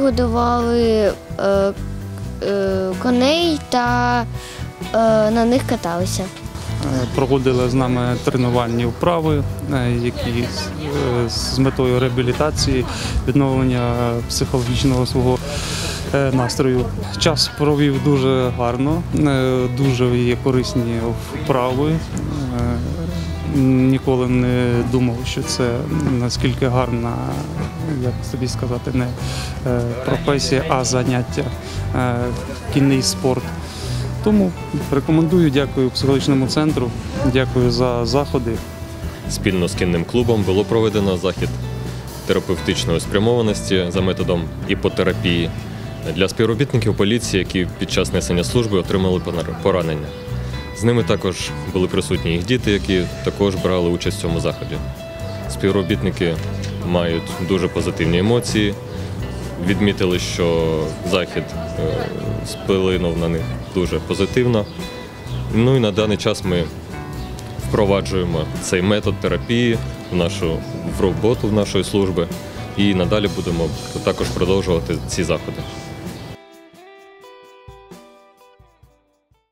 годували коней та на них каталися. Проводили з нами тренувальні вправи, які з метою реабілітації, відновлення психологічного свого настрою. Час провів дуже гарно, дуже є корисні вправи. Ніколи не думав, що це наскільки гарна, як тобі сказати, не професія, а заняття, кінний спорт. Тому рекомендую, дякую психологічному центру, дякую за заходи. Спільно з кінним клубом було проведено захід терапевтичної спрямованості за методом іпотерапії для співробітників поліції, які під час несення служби отримали поранення. З ними також були присутні їх діти, які також брали участь в цьому заході. Співробітники мають дуже позитивні емоції, відмітили, що захід вплинув на них дуже позитивно. Ну і на даний час ми впроваджуємо цей метод терапії в роботу нашої служби і надалі будемо також продовжувати ці заходи.